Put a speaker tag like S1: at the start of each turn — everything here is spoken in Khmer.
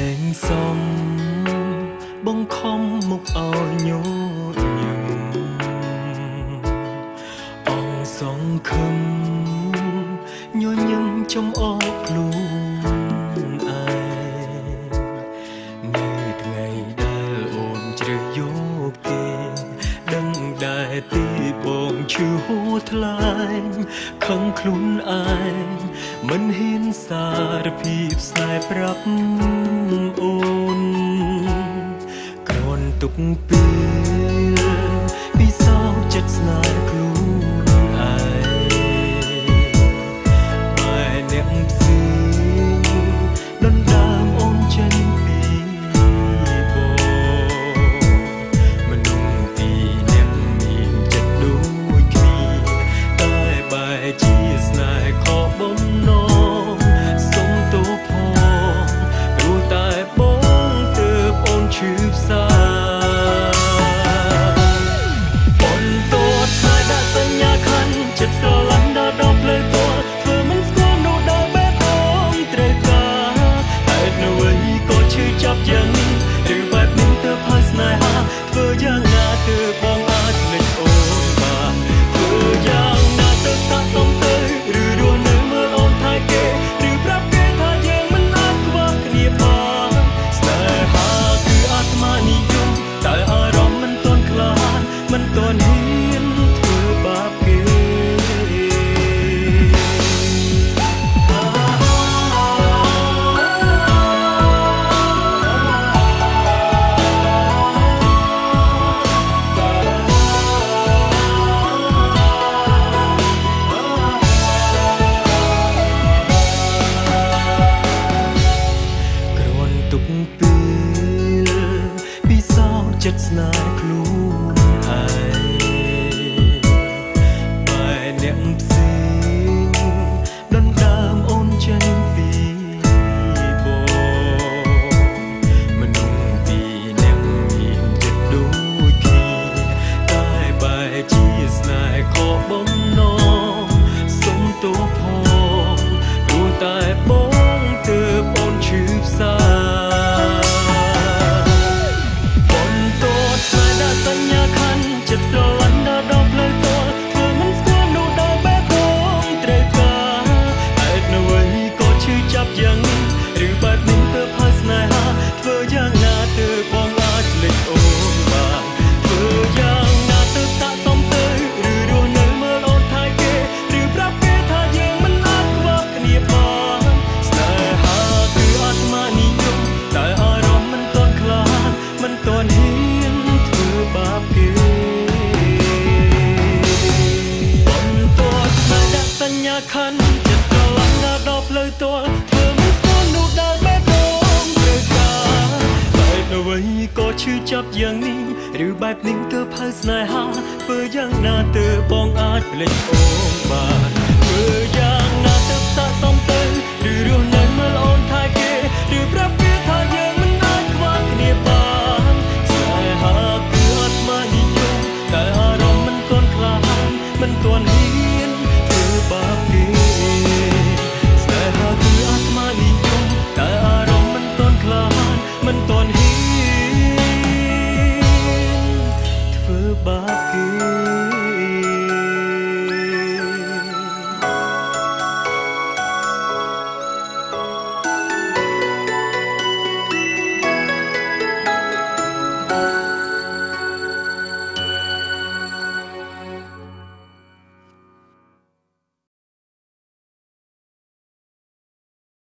S1: ងសំបងខំមុខឲ្យញញឹមអងសងខឹមញញឹមចំអកខ្លួនឯងនៅថ្ងៃដែលអូនជ្រើសយកគេដឹងដែរទីបងឈឺហួថ្លែងខឹងខ្លួនឯងមិនហ៊ានសារភាពស្នេហ៍ប្រាប់អូនគ្រាន់ទុកពេលពីសោកចិត្តស្នេហ៍ខ្លួនឯងបែរអ្នកផ្សេងដណ្ដើមអូនចេញពីបងមនុស្សពីរអ្នកមានចិត្តដូចគ្នាតែបែរជាស្នេហ៍ខកបំណងសុំទោសផងព្រោះតែបងទើបអូនឈឺផ្សាចិត្តស្រឡាញ់ដល់ដល់ផ្លូវតលធ្វើមិនស្គាល់នោះដល់បែបបងត្រូវការតែនៅវិញក៏ឈឺចាប់យ៉ាងនេះឬបែបនេះទៅហើយស្នេហាធ្វើយ៉ាងណាទើបបងអាចភ្លេចអូនបានធ្វើយ៉ាងណាទៅសាកសមទៅឬរស់នៅមើលអូនថែគេឬប្រាប់គេថាយើងមិនអាចខ្វះគ្នាផងស្នេហាគឺអាត្មានិយមតែអារម្មណ៍មិនទាន់ខ្លាចមិនទាន់ហ៊ានធ្វើបាបគេចិត្តស្នេហ៍ខ្លួនឯងបែរអ្នកផ្សេងដណ្ដើមអូនចេញពីបងមនុស្សពីរអ្នកមានចិត្តដូចគ្នាតែបែរជាស្នេហ៍ខកបំណងសុំទោសផងព្រោះតែបងទើបអូនឈឺផ្សាសញ្ញាខានចិត្តស្រឡាញ់ដល់ដល់ផ្លូវតលធ្វើមិនស្គាល់នោះដល់បែបបងត្រូវការតែនៅវិញក៏ឈឺចាប់យ៉ាងនេះឬបែបនេះទៅហើយស្នេហាធ្វើយ៉ាងណាទៅបងអាចភ្លេចអូនបានធ្វើយ៉ាងណាទៅសាកសមទៅឬរស់នៅមើលអូនថែគេឬប្រាប់គេថាយើងមិនអាចខ្វះគ្នាផងស្នេហាគឺអាត្មានិយមតែអារម្មណ៍មិនទាន់ខ្លាចមិនទាន់ហ៊ានបាបគេបន្តស្នេហ៍ដាក់សញ្ញាខានចិត្តស្រឡាញ់ដល់ផ្លូវតលធ្វើមិនស្គាល់នោះដែលបែបបងត្រូវការបែបនៅវិញក៏ឈឺចាប់យ៉ាងនេះឬបែបនេះទៅផៅស្នេហាធ្វើយ៉ាងណាទៅបងអាចភ្លេចអូនបានធ្វើយ៉ាងណាទៅសាកសមទៅឬរស់នៅ